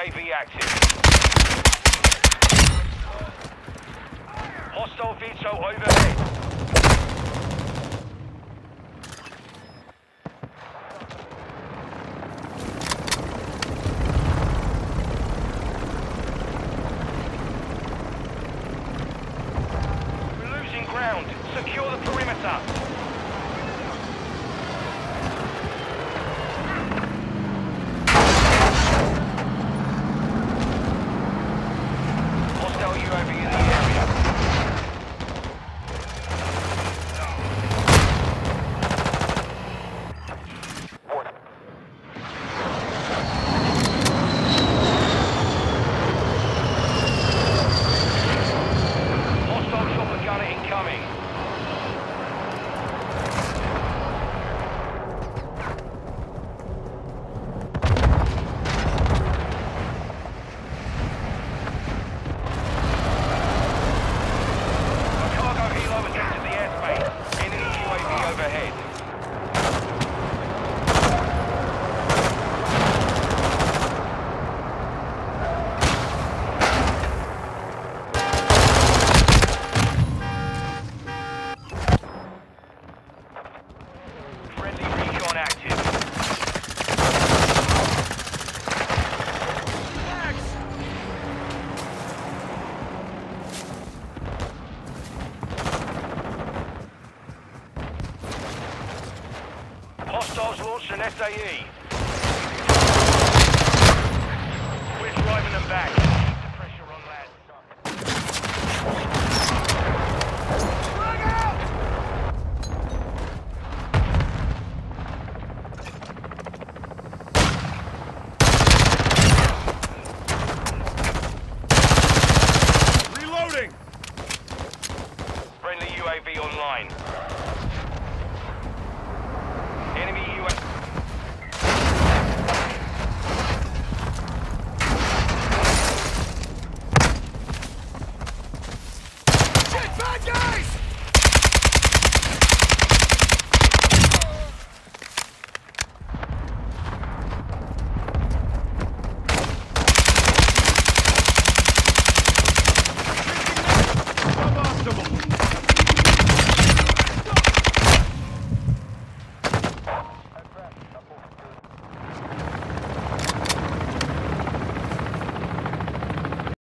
UAV active. Hostile VTOL overhead. We're losing ground. Secure the perimeter. UAV in the area. Hostile chopper gunner incoming. Overhead. Friendly recon active. Hostiles launched an SAE. We're driving them back. Pressure on land. Frag out! Reloading! Friendly UAV online. Enemy UAV. Shit, bad guys! Suboptimal.